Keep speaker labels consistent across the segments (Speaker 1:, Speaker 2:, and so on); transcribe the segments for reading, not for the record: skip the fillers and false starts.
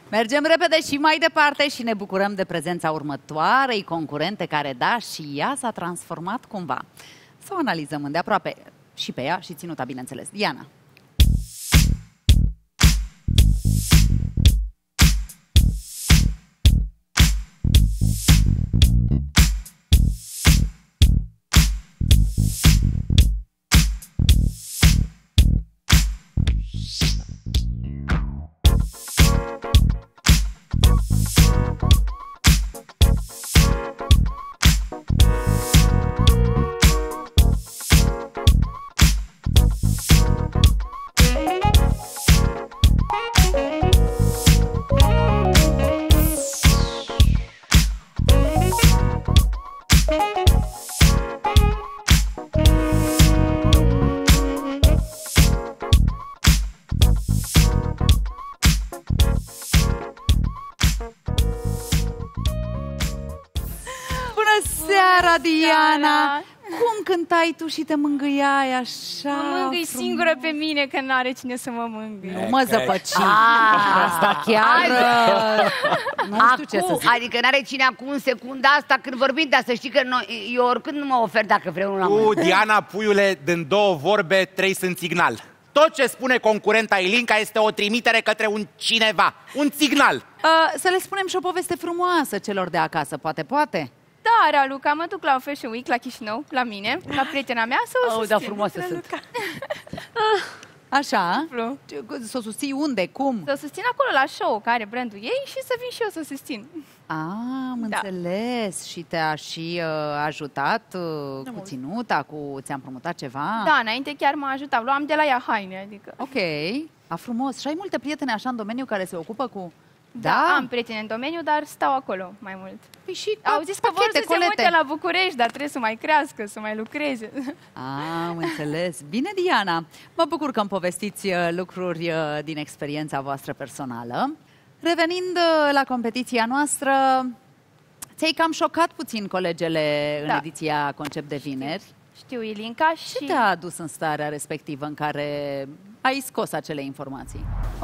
Speaker 1: Mergem repede și mai departe și ne bucurăm de prezența următoarei concurente care, da, și ea s-a transformat cumva. Să o analizăm îndeaproape și pe ea și ținuta, bineînțeles. Diana. Diana, cum cântai tu și te mângâiai așa?
Speaker 2: Mă mângâi singură pe mine, că n-are cine să mă mângâie.
Speaker 1: Nu mă zăpăci. Asta chiar... Nu știu ce să zic.
Speaker 3: Adică n-are cine acum în secunda asta când vorbim, dar să știi că eu oricând nu mă ofer dacă vreau una.
Speaker 4: Diana, puiule, din două vorbe, trei sunt signal. Tot ce spune concurenta Ilinca este o trimitere către un cineva, un signal.
Speaker 1: Să le spunem și o poveste frumoasă celor de acasă, poate?
Speaker 2: Da, Raluca, mă duc la un Fashion Week la Chișinău, la mine, la prietena mea, să o susțin.
Speaker 3: Da, frumoasă sunt.
Speaker 1: Așa? Să o susții unde, cum?
Speaker 2: Să o susțin acolo la show, care are brandul ei, și să vin și eu să o susțin.
Speaker 1: Am înțeles. Și te-a și ajutat cu ținuta, ți-a împrumutat ceva?
Speaker 2: Da, înainte chiar m-a ajutat. Luam de la ea haine, adică.
Speaker 1: Ok, frumos. Și ai multe prietene așa în domeniu care se ocupă cu...
Speaker 2: Da, am prieteni în domeniu, dar stau acolo mai mult.
Speaker 1: Păi și
Speaker 2: au zis că vor să se mute la București, dar trebuie să mai crească, să mai lucreze.
Speaker 1: Am înțeles. Bine, Diana. Mă bucur că îmi povestiți lucruri din experiența voastră personală. Revenind la competiția noastră, ți-ai cam șocat puțin colegele în ediția Concept de Vineri.
Speaker 2: Știu, Ilinca. Și
Speaker 1: ce te-a adus în starea respectivă în care ai scos acele informații?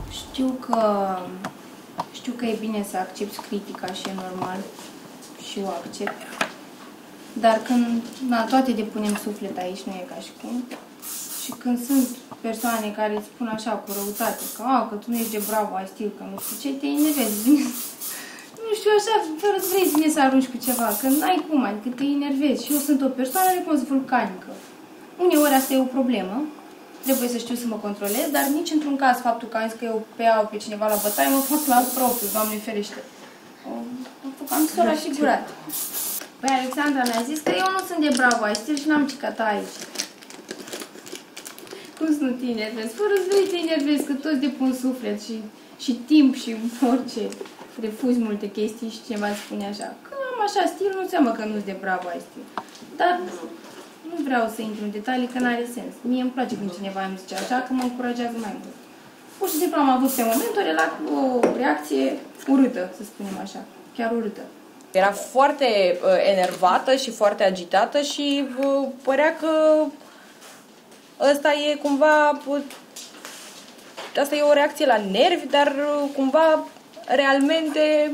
Speaker 5: Știu că e bine să accepti critica și e normal și o accept. Dar când toate depunem suflet aici, nu e ca și cum. Și când sunt persoane care îți spun așa cu răutate, că tu nu ești de bravo, ai stil, că nu știu ce, te enervezi. Nu știu, așa, fără să vrei bine să arunci cu ceva, că n-ai cum, adică te enervezi. Și eu sunt o persoană recunosc vulcanică. Uneori asta e o problemă. Trebuie să știu să mă controlez, dar nici într-un caz faptul că am zis că eu pe iau pe cineva la bătaie, mă fac la propriu, Doamne ferește. Am s-o asigurat. Păi Alexandra mi-a zis că eu nu sunt de bravo, ai stil și n-am cicat aici. Cum să nu te enervezi? Fără să vrei te enervezi, că toți depun suflet și timp și orice. Refuzi multe chestii și cineva spune așa, că am așa stil, nu înseamnă că nu-s de bravo, ai stil. Dar nu vreau să intru în detalii, că n-are sens. Mie îmi place când cineva îmi zice așa, că mă încurajează mai mult. Pur și simplu am avut pe moment o reacție urâtă, să spunem așa, chiar urâtă.
Speaker 6: Era foarte enervată și foarte agitată și părea că ăsta e cumva... Asta e o reacție la nervi, dar cumva realmente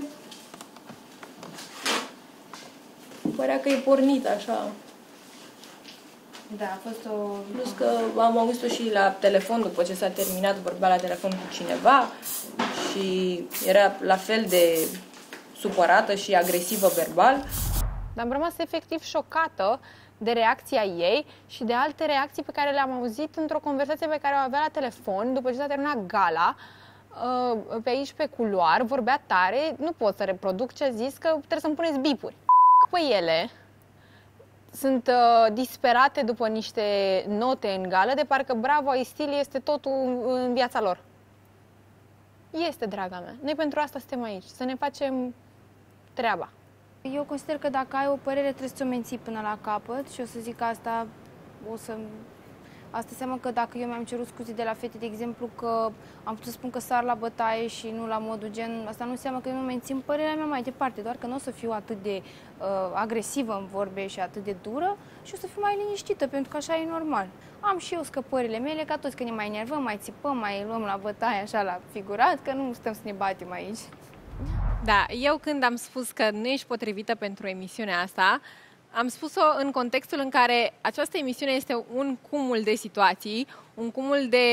Speaker 6: părea că e pornit așa.
Speaker 5: Da, a fost o...
Speaker 6: Plus că am auzit-o și la telefon, după ce s-a terminat, vorbea la telefon cu cineva și era la fel de supărată și agresivă verbal.
Speaker 7: Dar am rămas efectiv șocată de reacția ei și de alte reacții pe care le-am auzit într-o conversație pe care o avea la telefon după ce s-a terminat gala, pe aici pe culoar, vorbea tare, nu pot să reproduc ce a zis, că trebuie să-mi puneți bipuri. Pe ele sunt disperate după niște note în gală, de parcă Bravo ai stil este totul în viața lor. Este, draga mea. Noi pentru asta suntem aici, să ne facem treaba.
Speaker 5: Eu consider că dacă ai o părere trebuie să o menții până la capăt și o să zic asta, Asta înseamnă că dacă eu mi-am cerut scuze de la fete, de exemplu, că am putut să spun că sar la bătaie și nu la modul gen, asta nu înseamnă că eu nu mențin părerea mea mai departe, doar că nu o să fiu atât de agresivă în vorbe și atât de dură și o să fiu mai liniștită, pentru că așa e normal. Am și eu scăpările mele, ca toți, că ne mai enervăm, mai țipăm, mai luăm la bătaie, așa, la figurat, că nu stăm să ne batem aici.
Speaker 7: Da, eu când am spus că nu ești potrivită pentru emisiunea asta, am spus-o în contextul în care această emisiune este un cumul de situații, un cumul de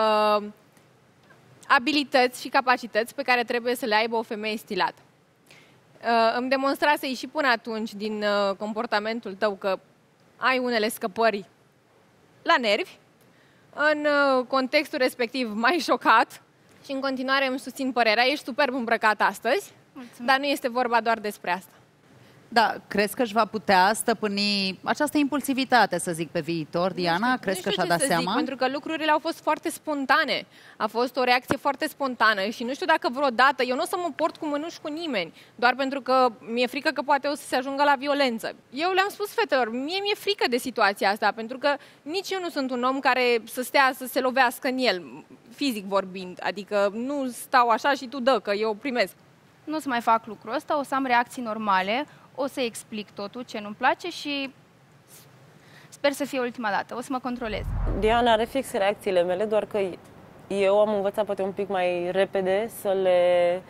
Speaker 7: abilități și capacități pe care trebuie să le aibă o femeie stilată. Îmi demonstrasei și până atunci din comportamentul tău că ai unele scăpări la nervi, în contextul respectiv m-ai șocat și în continuare îmi susțin părerea. Ești superb îmbrăcat astăzi, dar nu este vorba doar despre asta.
Speaker 1: Da, crezi că își va putea stăpâni această impulsivitate, să zic, pe viitor, Diana? Crezi că și-a dat seama?
Speaker 7: Zic, pentru că lucrurile au fost foarte spontane. A fost o reacție foarte spontană și nu știu dacă vreodată, eu nu o să mă port cu mânuși cu nimeni, doar pentru că mi-e frică că poate o să se ajungă la violență. Eu le-am spus fetelor, mie mi-e frică de situația asta, pentru că nici eu nu sunt un om care să stea să se lovească în el, fizic vorbind, adică nu stau așa și tu dă, că eu primesc.
Speaker 2: Nu o să mai fac lucrul ăsta, o să am reacții normale, o să explic totul ce nu-mi place și sper să fie ultima dată. O să mă controlez.
Speaker 8: Diana are fix reacțiile mele, doar că eu am învățat poate un pic mai repede să le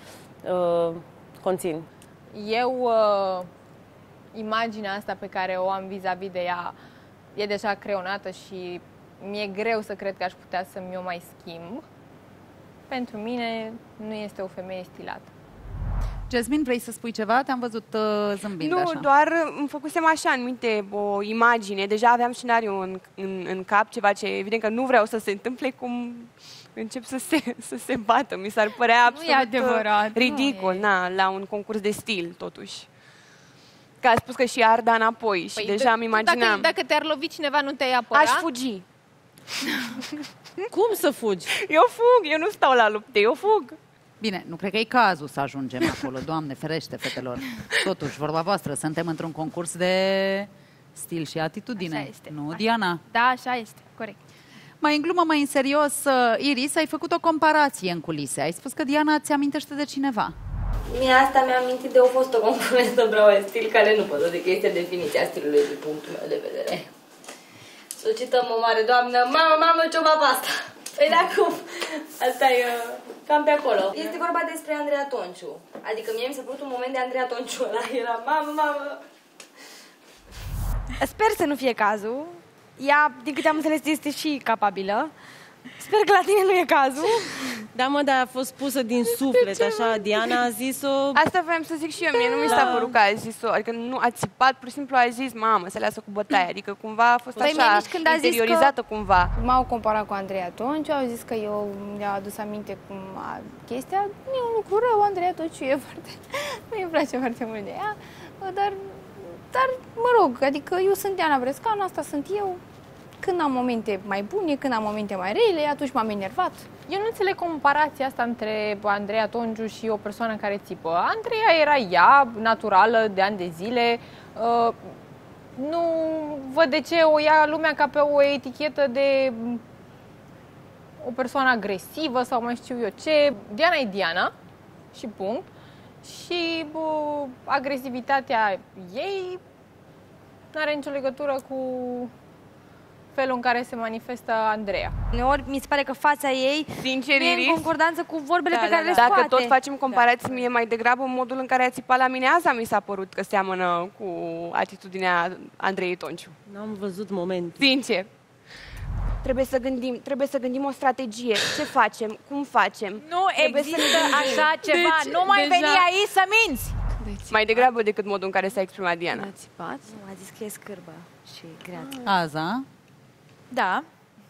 Speaker 8: conțin.
Speaker 7: Eu, imaginea asta pe care o am vis-a-vis de ea e deja creionată și mi-e greu să cred că aș putea să-mi o mai schimb. Pentru mine nu este o femeie stilată.
Speaker 1: Jasmine, vrei să spui ceva? Te-am văzut zâmbind așa.
Speaker 9: Nu, doar îmi făcusem așa în minte o imagine. Deja aveam scenariul în cap, ceva ce evident că nu vreau să se întâmple, cum încep să se bată. Mi s-ar părea absolut ridicol la un concurs de stil, totuși. Că a spus că și ar da înapoi și deja îmi imaginam.
Speaker 7: Dacă te-ar lovi cineva, nu te-ai apăra?
Speaker 9: Aș fugi.
Speaker 8: Cum să fugi?
Speaker 9: Eu fug, eu nu stau la lupte, eu fug.
Speaker 1: Bine, nu cred că e cazul să ajungem acolo, Doamne ferește, fetelor. Totuși, vorba voastră, suntem într-un concurs de stil și atitudine.
Speaker 2: Așa este.
Speaker 1: Nu, Diana?
Speaker 2: Da, așa este, corect.
Speaker 1: Mai în glumă, mai în serios, Iris, ai făcut o comparație în culise. Ai spus că Diana ți amintește de cineva.
Speaker 10: Mie asta mi-a amintit de o fostă concurentă Bravo Stil, care nu pot să zic că este definiția stilului din punctul meu de vedere. Să cităm o mare doamnă, mamă, ce-o baba asta? Păi da, cum? Asta e cam pe acolo. Este vorba despre Andreea Tonciu. Adică mie mi s-a părut un moment de Andreea Tonciu ăla. Era mamă.
Speaker 9: Sper să nu fie cazul. Ea, din câte am înțeles, este și capabilă. Sper că la tine nu e cazul.
Speaker 8: Da, mă, dar a fost pusă din suflet, așa, Diana a zis-o...
Speaker 9: Asta voiam să zic și eu, mie nu mi s-a părut că a zis-o, adică nu a țipat, pur și simplu a zis, mamă, să lasă cu bătaie, adică cumva a fost așa, interiorizată cumva.
Speaker 5: M-au comparat cu Andreea Tonciu, au zis că eu le-au adus aminte cum chestia, nu e un lucru rău, Andreea Tonciu e foarte... nu-mi place foarte mult de ea, dar, mă rog, adică eu sunt Diana Brescanu, asta sunt eu. Când am momente mai bune, când am momente mai rele, atunci m-am enervat.
Speaker 7: Eu nu înțeleg comparația asta între Andreea Tonciu și o persoană care țipă. Andreea era ea, naturală, de ani de zile. Nu văd de ce o ia lumea ca pe o etichetă de o persoană agresivă sau mai știu eu ce. Diana e Diana și punct. Și agresivitatea ei nu are nicio legătură cu felul în care se manifestă Andreea.
Speaker 10: Uneori mi se pare că fața ei
Speaker 9: sincer,
Speaker 10: nu e în concordanță cu vorbele pe care le scoate.
Speaker 9: Dacă tot facem comparații, mie mai degrabă modul în care a țipat la mine asta mi s-a părut că seamănă cu atitudinea Andreei Tonciu.
Speaker 8: N-am văzut momentul.
Speaker 9: Sincer. Trebuie să gândim o strategie. Ce facem? Cum facem?
Speaker 11: Nu există așa ceva. Nu mai veni aici să minți!
Speaker 9: Mai degrabă decât modul în care s-a exprimat Diana.
Speaker 10: A țipat? Nu, a zis că e scârbă și greață.
Speaker 1: Aza?
Speaker 11: Da.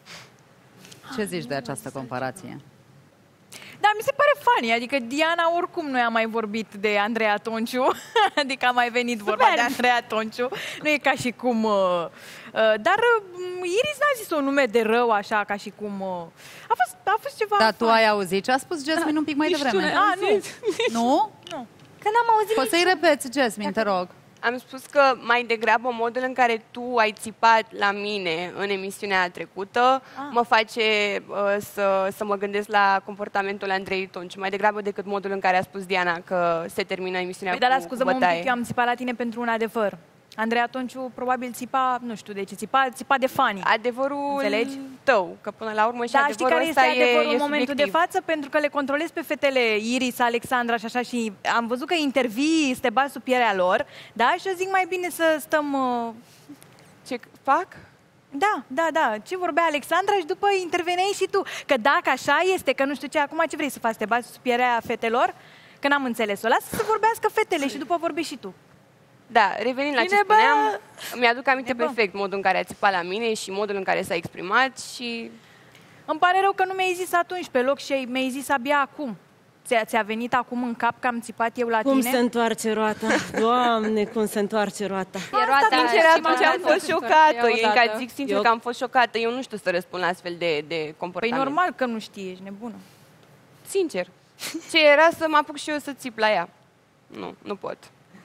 Speaker 1: Ce zici de această comparație?
Speaker 11: Da, mi se pare funny, adică Diana oricum nu a mai vorbit de Andreea Tonciu, adică a mai venit vorba de Andreea Tonciu, nu e ca și cum... dar Iris n-a zis un nume de rău așa, ca și cum... A fost ceva...
Speaker 1: Dar tu ai auzit ce a spus Jasmine un pic mai devreme?
Speaker 11: Nu.
Speaker 1: Nu?
Speaker 11: Nu.
Speaker 10: Că n-am auzit.
Speaker 1: Poți să-i repeți, Jasmine, te rog.
Speaker 9: Am spus că mai degrabă modul în care tu ai țipat la mine în emisiunea trecută mă face să mă gândesc la comportamentul Andrei Tonciu, mai degrabă decât modul în care a spus Diana că se termină emisiunea
Speaker 11: Dar
Speaker 9: cu
Speaker 11: scuză-mă un
Speaker 9: bătaie.
Speaker 11: pic, eu am țipat la tine pentru un adevăr. Andreea Tonciu probabil țipa, nu știu de ce, țipa de funny.
Speaker 9: Adevărul
Speaker 11: înțelegi?
Speaker 9: Tău, că până la urmă și
Speaker 11: Da, știi
Speaker 9: adevărul
Speaker 11: care este
Speaker 9: ăsta
Speaker 11: adevărul
Speaker 9: e
Speaker 11: în momentul de
Speaker 9: subiectiv.
Speaker 11: față? Pentru că le controlez pe fetele Iris, Alexandra și așa și am văzut că intervii, te bagi sub pielea lor, da? Și eu zic mai bine să stăm...
Speaker 9: Ce fac?
Speaker 11: Da. Ce vorbea Alexandra și după interveneai și tu. Că dacă așa este, că nu știu ce, acum ce vrei să faci? Te bagi sub pielea fetelor? Că n-am înțeles-o. Lasă să vorbească fetele și după vorbești și tu.
Speaker 9: Da, revenind la ce spuneam, mi-aduc aminte perfect modul în care a țipat la mine și modul în care s-a exprimat și...
Speaker 11: Îmi pare rău că nu mi-ai zis atunci pe loc și mi-ai zis abia acum. Ți-a venit acum în cap că am țipat eu la tine?
Speaker 8: Cum se întoarce roata? Doamne, cum se întoarce roata?
Speaker 9: Sincer, atunci am fost șocată. Eu zic sincer că am fost șocată. Eu nu știu să răspund la astfel de comportament.
Speaker 11: Păi normal că nu știi, ești nebună.
Speaker 9: Sincer. Ce era să mă apuc și eu să țip la ea? Nu pot.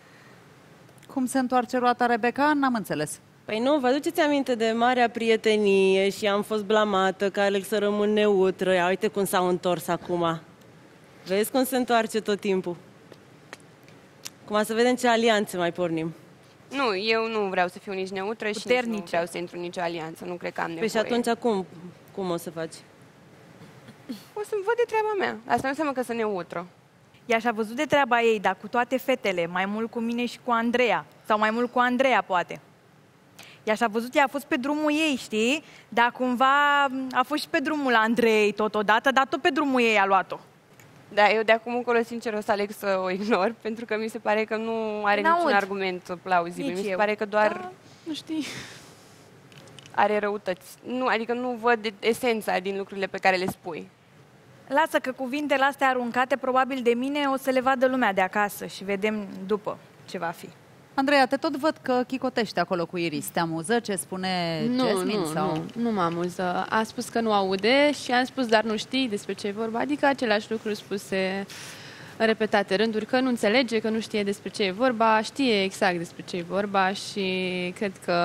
Speaker 1: Cum se întoarce roata, Rebecca? N-am înțeles.
Speaker 8: Păi nu, vă aduceți aminte de marea prietenie și am fost blamată că Alex să rămân neutră. Ia uite cum s-au întors acum. Vezi cum se întoarce tot timpul. Acum să vedem ce alianțe mai pornim.
Speaker 9: Nu, eu nu vreau să fiu nici neutră și nici nu vreau să intru în nicio alianță. Nu cred că am nevoie.
Speaker 8: Păi și atunci cum o să faci?
Speaker 9: O să-mi văd de treaba mea. Asta nu înseamnă că sunt neutră.
Speaker 11: Ea și-a văzut de treaba ei, dar cu toate fetele, mai mult cu mine și cu Andreea. Sau mai mult cu Andreea, poate. Ea și-a văzut, ea a fost pe drumul ei, știi? Dar cumva a fost și pe drumul Andrei totodată, dar tot pe drumul ei a luat-o.
Speaker 9: Da, eu de acum încolo, sincer, o să aleg să o ignor, pentru că mi se pare că nu are niciun argument plauzibil. Mi se pare că doar,
Speaker 11: nu știi,
Speaker 9: are răutăți. Adică nu văd esența din lucrurile pe care le spui.
Speaker 11: Lasă că cuvintele astea aruncate, probabil de mine, o să le vadă lumea de acasă și vedem după ce va fi.
Speaker 1: Andreea, te tot văd că chicotești acolo cu Iris. Te amuză ce spune Jasmine?
Speaker 12: Nu mă amuză. A spus că nu aude și am spus, dar nu știi despre ce e vorba. Adică același lucru spuse în repetate rânduri, că nu înțelege, că nu știe despre ce e vorba, știe exact despre ce e vorba și cred că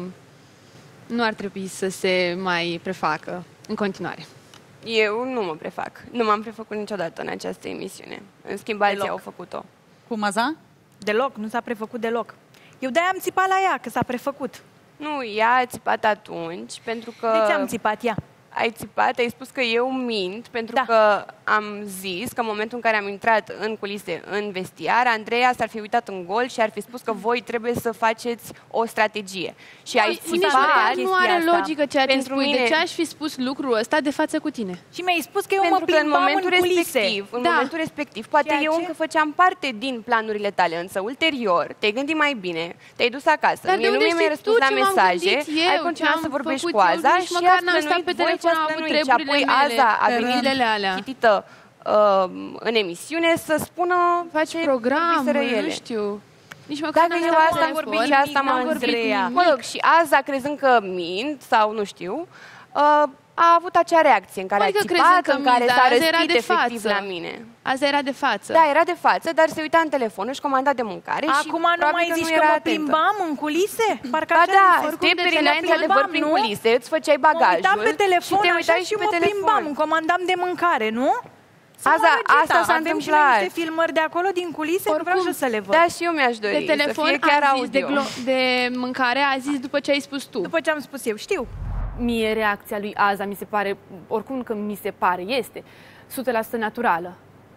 Speaker 12: nu ar trebui să se mai prefacă în continuare.
Speaker 9: Eu nu mă prefac. Nu m-am prefăcut niciodată în această emisiune. În schimb, alții au făcut-o.
Speaker 1: Cum aza?
Speaker 11: Deloc, nu s-a prefăcut deloc. Eu de-aia am țipat la ea, că s-a prefăcut.
Speaker 9: Nu, ea a țipat atunci, pentru că...
Speaker 11: De ce am țipat ea?
Speaker 9: Ai țipat, ai spus că eu mint, pentru că am zis că în momentul în care am intrat în culise, în vestiar, Andreea s-ar fi uitat în gol și ar fi spus că voi trebuie să faceți o strategie. Și ai țipat...
Speaker 12: Nu are logică ceea ce
Speaker 9: pentru
Speaker 12: spui.
Speaker 9: mine.
Speaker 12: De ce aș fi spus lucrul ăsta de față cu tine?
Speaker 11: Și mi-ai spus că eu
Speaker 9: Pentru
Speaker 11: mă
Speaker 9: că în
Speaker 11: plimbam
Speaker 9: momentul
Speaker 11: în culise.
Speaker 9: respectiv, în momentul respectiv, poate eu încă făceam parte din planurile tale, însă ulterior te-ai gândit mai bine, te-ai dus acasă,
Speaker 12: Dar
Speaker 9: mie nu mi-ai răspuns la mesaje, ai continuat să vorbești cu Aza și
Speaker 12: măcar
Speaker 9: ați
Speaker 12: n-am stat pe
Speaker 9: plănuit voi ce
Speaker 12: telefon, am
Speaker 9: ați
Speaker 12: avut
Speaker 9: plănuit. Și apoi Aza a venit chitită în emisiune să spună
Speaker 12: faci program, nu știu. Nici măcar
Speaker 9: dacă eu asta am vorbit și asta m-am vorbit. Mă rog, și Aza, crezând că mint sau nu știu, a avut acea reacție în care a țipat, în care s-a răspit efectiv la mine.
Speaker 12: Azi era de față.
Speaker 9: Da, era de față, dar se uita în telefon, își comanda de mâncare și
Speaker 11: acum nu mai zici că mă plimbam în culise? Parcă
Speaker 9: ba da,
Speaker 11: te
Speaker 9: te perineai într-adevăr prin culise, îți făceai bagajul.
Speaker 11: Mă uitam pe telefon
Speaker 9: și te uitai
Speaker 11: așa
Speaker 9: și
Speaker 11: și
Speaker 9: pe
Speaker 11: mă
Speaker 9: telefon.
Speaker 11: plimbam, îmi comandam de mâncare, nu?
Speaker 9: Asta s-a
Speaker 11: Avem și noi
Speaker 9: întâmplat.
Speaker 11: niște filmări de acolo, din culise, nu vreau și să le văd.
Speaker 9: Da, și eu mi-aș dori
Speaker 12: De telefon
Speaker 9: să fie chiar
Speaker 12: a zis
Speaker 9: audio.
Speaker 12: de mâncare, a zis după ce ai spus tu.
Speaker 11: După ce am spus eu, știu.
Speaker 13: Mie reacția lui Aza mi se pare, oricum că mi se pare, este 100% naturală.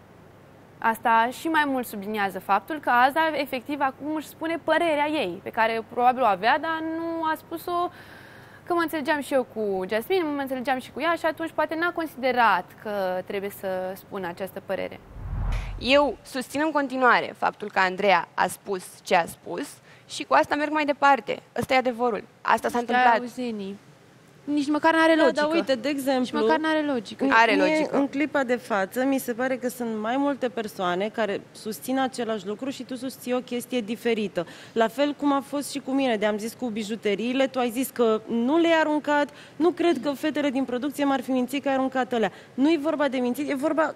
Speaker 13: Asta și mai mult subliniază faptul că Aza efectiv acum își spune părerea ei, pe care probabil o avea, dar nu a spus-o, că mă înțelegeam și eu cu Jasmine, mă înțelegeam și cu ea și atunci poate n-a considerat că trebuie să spună această părere.
Speaker 9: Eu susțin în continuare faptul că Andreea a spus ce a spus și cu asta merg mai departe. Ăsta e adevărul. Asta s-a întâmplat.
Speaker 12: Nici măcar n-are logică.
Speaker 8: Da, uite, de exemplu...
Speaker 12: Nici măcar n-are logică.
Speaker 9: Are logică.
Speaker 8: În clipa de față, mi se pare că sunt mai multe persoane care susțin același lucru și tu susții o chestie diferită. La fel cum a fost și cu mine, de-am zis cu bijuteriile, tu ai zis că nu le-ai aruncat, nu cred că fetele din producție m-ar fi mințit că ai aruncat alea. Nu e vorba de mințit, e vorba că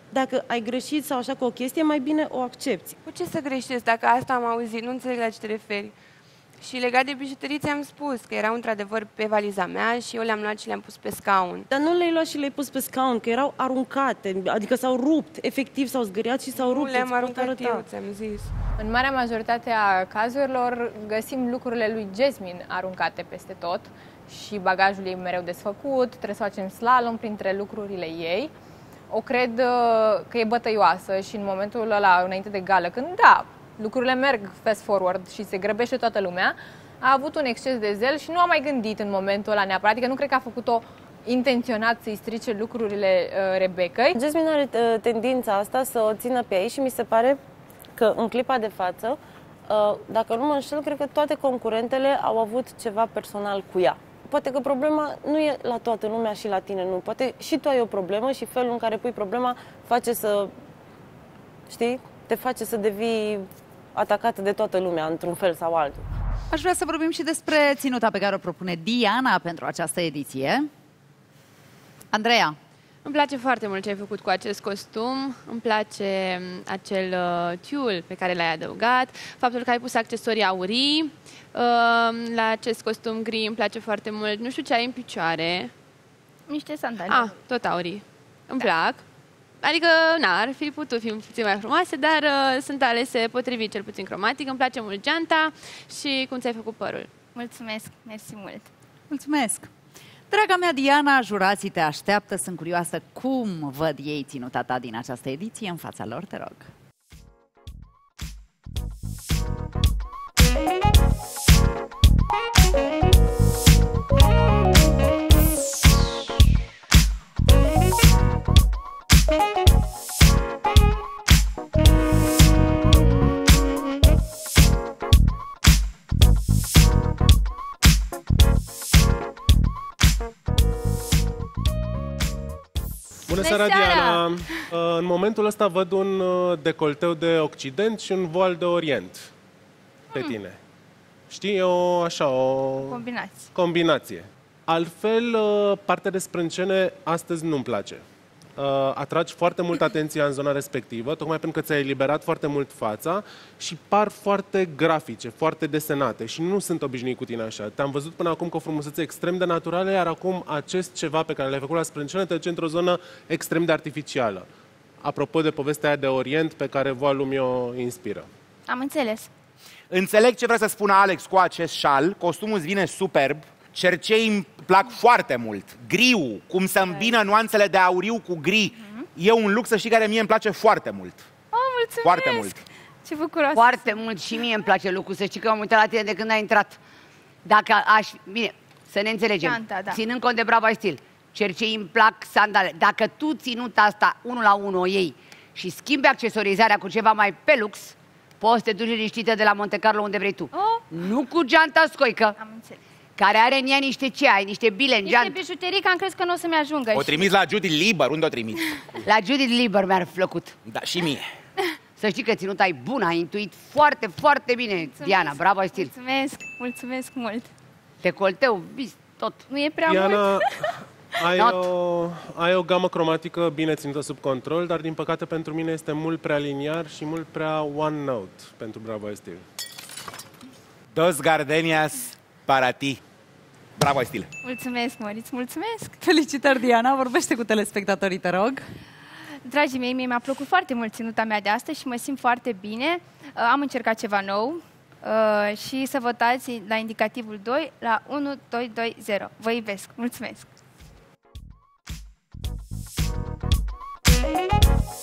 Speaker 8: dacă ai greșit sau așa cu o chestie, mai bine o accepti.
Speaker 9: Cu ce să greșesc dacă asta am auzit? Nu înțeleg la ce te referi. Și legat de bijuterii ți-am spus că erau într-adevăr pe valiza mea și eu le-am luat și le-am pus pe scaun.
Speaker 8: Dar nu le-ai luat și le-ai pus pe scaun, că erau aruncate, adică s-au rupt, efectiv s-au zgâriat și s-au rupt.
Speaker 9: Nu le-am aruncat eu, ți-am zis.
Speaker 7: În marea majoritate a cazurilor găsim lucrurile lui Jasmine aruncate peste tot și bagajul ei mereu desfăcut, trebuie să facem slalom printre lucrurile ei. O cred că e bătăioasă și în momentul ăla, înainte de gală, când lucrurile merg fast forward și se grăbește toată lumea, a avut un exces de zel și nu a mai gândit în momentul ăla neapărat, adică nu cred că a făcut-o intenționat să-i strice lucrurile Rebecca.
Speaker 8: Jasmine are tendința asta să o țină pe ei și mi se pare că în clipa de față, dacă nu mă înșel, cred că toate concurentele au avut ceva personal cu ea. Poate că problema nu e la toată lumea și la tine, nu. Poate și tu ai o problemă și felul în care pui problema face să, știi, te face să devii atacată de toată lumea, într-un fel sau altul.
Speaker 1: Aș vrea să vorbim și despre ținuta pe care o propune Diana pentru această ediție. Andreea.
Speaker 12: Îmi place foarte mult ce ai făcut cu acest costum, îmi place acel tiul pe care l-ai adăugat, faptul că ai pus accesorii aurii la acest costum gri, îmi place foarte mult. Nu știu ce ai în picioare.
Speaker 2: Niște sandali.
Speaker 12: Tot aurii. Îmi plac. Adică, ar fi putut fi puțin mai frumoase, dar sunt alese potrivit, cel puțin cromatic. Îmi place mult geanta și cum ți-ai făcut părul.
Speaker 2: Mulțumesc, mersi mult.
Speaker 1: Mulțumesc. Draga mea Diana, jurații te așteaptă, sunt curioasă cum văd ei ținuta ta din această ediție. În fața lor, te rog.
Speaker 14: Bună seara, Diana! În momentul ăsta văd un decolteu de Occident și un voal de Orient pe tine. Știi, e o combinație. Altfel, partea de sprâncene astăzi nu-mi place. Atragi foarte mult atenția în zona respectivă, tocmai pentru că ți-ai eliberat foarte mult fața și par foarte grafice, foarte desenate și nu sunt obișnuit cu tine așa. Te-am văzut până acum cu o frumusețe extrem de naturală, iar acum acest ceva pe care l-ai făcut la sprâncene te duce într-o zonă extrem de artificială. Apropo de povestea aia de Orient pe care voalul mi-o inspiră.
Speaker 2: Am înțeles.
Speaker 4: Înțeleg ce vrea să spună Alex cu acest șal, costumul îți vine superb, cerceii îmi plac foarte mult, griu, cum să îmbină nuanțele de auriu cu gri, e un look, să știi, care mie îmi place foarte mult.
Speaker 2: Mulțumesc!
Speaker 4: Foarte mult!
Speaker 2: Ce bucuroasă!
Speaker 3: Foarte mult și mie îmi place lucrul, să știi că m-am uitat la tine de când ai intrat. Dacă aș... Bine, să ne înțelegem,
Speaker 2: Geanta,
Speaker 3: ținând cont de Bravo Stil, cercei îmi plac sandale. Dacă tu ținuta asta 1 la 1 o iei și schimbi accesorizarea cu ceva mai pe lux, poți să te duci liniștită de la Monte Carlo unde vrei tu. Nu cu geanta scoică.
Speaker 2: Am înțeles.
Speaker 3: Care are în ea niște ce ai, niște bile în geant.
Speaker 2: Niște bijuterii, că am crezut că nu o să-mi ajungă.
Speaker 4: O trimis la Judith Lieber, unde o trimis?
Speaker 3: La Judith Lieber mi-ar fi plăcut.
Speaker 4: Da, și mie.
Speaker 3: Să știi că ținuta e bună, ai intuit foarte, foarte bine, mulțumesc, Diana, bravo, stil.
Speaker 2: Mulțumesc, mulțumesc mult.
Speaker 3: Decolteu, vis, tot.
Speaker 2: Nu e prea
Speaker 14: Diana,
Speaker 2: mult.
Speaker 14: ai o gamă cromatică bine ținută sub control, dar din păcate pentru mine este mult prea liniar și mult prea one note pentru Bravo Stil.
Speaker 4: Dos gardenias para ti. Bravo, Stil!
Speaker 2: Mulțumesc, Moriț, mulțumesc!
Speaker 1: Felicitări, Diana! Vorbește cu telespectatorii, te rog!
Speaker 2: Dragii mei, mie mi-a plăcut foarte mult ținuta mea de astăzi și mă simt foarte bine. Am încercat ceva nou și să votați la indicativul 2 la 1220. Vă iubesc! Mulțumesc!